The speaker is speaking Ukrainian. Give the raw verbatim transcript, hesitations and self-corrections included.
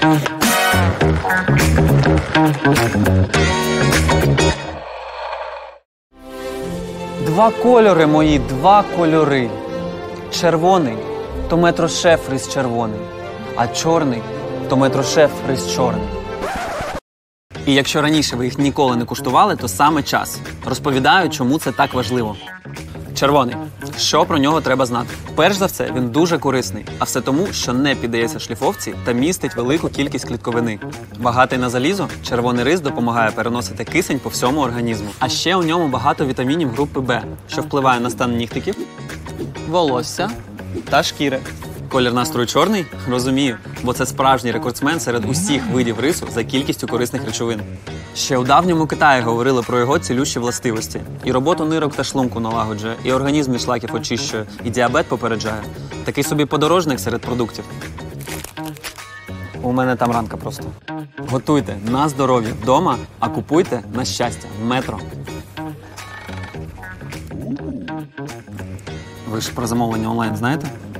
Два кольори мої, два кольори. Червоний – то метрошеф рис червоний, а чорний – то метрошеф рис чорний. І якщо раніше ви їх ніколи не куштували, то саме час. Розповідаю, чому це так важливо. Червоний. Що про нього треба знати? Перш за все, він дуже корисний, а все тому, що не піддається шліфовці та містить велику кількість клітковини. Багатий на залізо, червоний рис допомагає переносити кисень по всьому організму. А ще у ньому багато вітамінів групи Б, що впливає на стан нігтиків, волосся та шкіри. Колір настрою чорний? Розумію, бо це справжній рекордсмен серед усіх видів рису за кількістю корисних речовин. Ще у давньому Китаї говорили про його цілющі властивості. І роботу нирок та шлунку налагоджує, і організм від шлаків очищує, і діабет попереджає. Такий собі подорожник серед продуктів. У мене там ранка просто. Готуйте на здоров'я вдома, а купуйте на щастя в Метро. Ви ж про замовлення онлайн знаєте?